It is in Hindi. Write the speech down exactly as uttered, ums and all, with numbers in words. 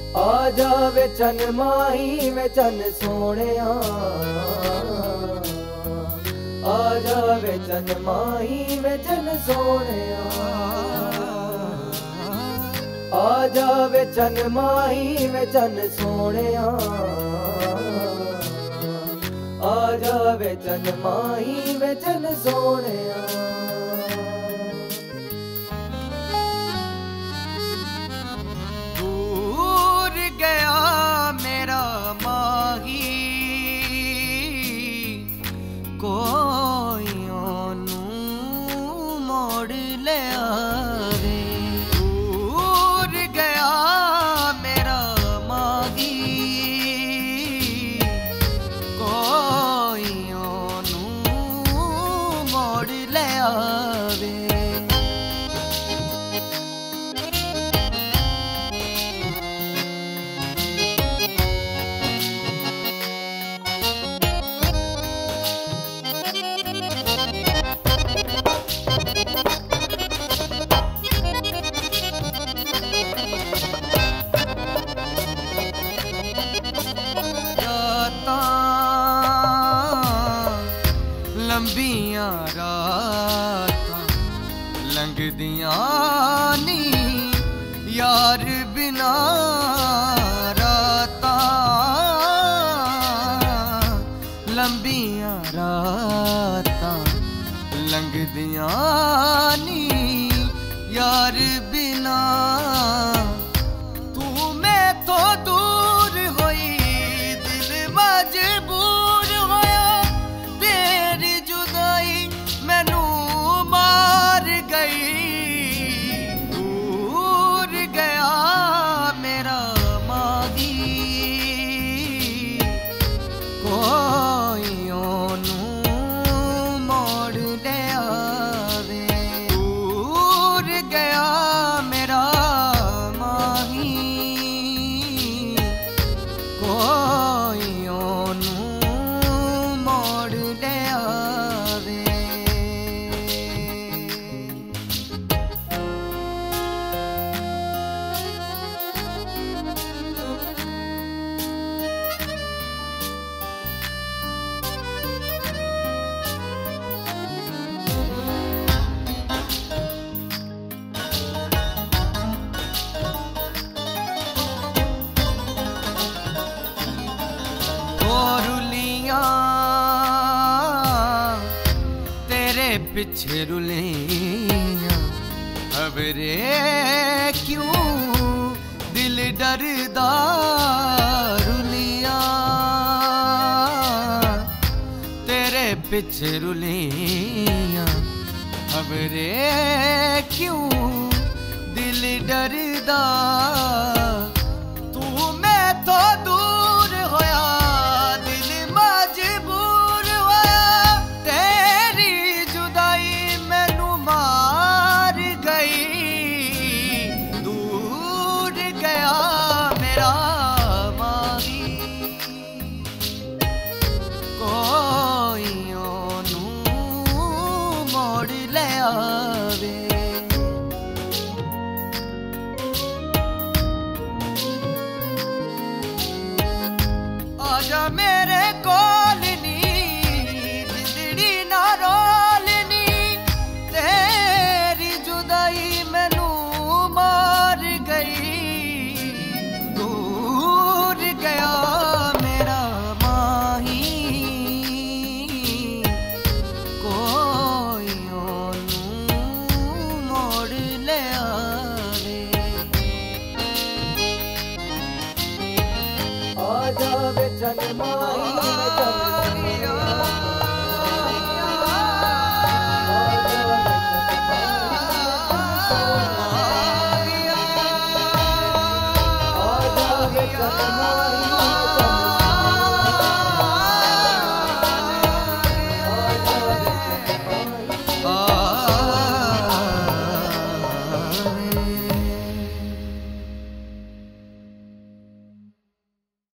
आ जावे चन माही वे चन सोहणिया, आ जावे चन माही वे चन सोहणिया, आ जावे चन माही वे चन सोहणिया, आ जावे चन माही वे चन सोहणिया। गया मेरा माही कोई ओनू मोड़ ले आवे, दूर गया मेरा माही कोई ओनू मोड़ ले आवे। लंबियां रातां लंघदियां नी यार बिना, रातां लंबियां रातां लंघदियां नी यार बिना। तू मैं तो दूर होई दिल मजबूर होया, तेरी जुदाई मैनू मार गई। दूर गया मेरा माही कोई ओनू मोड़ ले आवे, दूर गया मेरा माही कोई ओनू मोड़ ले आवे। रुलियां तेरे पीछे रुलियां, खबरे क्यों दिल डरदा। रुलियां तेरे पीछे रुलियां, खबरे क्यों दिल डरदा। तू मैं तो दूर होया दिल मजबूर होया, तेरी जुदाई मैनू मार गई। दूर गया मेरा माही कोई ओनू मोड़ ले आवे। आजा मेरे कोल नी जिंदड़ी ना रोल नी, तेरी जुदाई मैनू मार गई। दूर गया मेरा माही कोई ओनू मोड़ ले आवे। आ जावे चन माही